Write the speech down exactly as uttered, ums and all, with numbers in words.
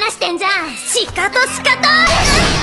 してんじゃん。しかとしかと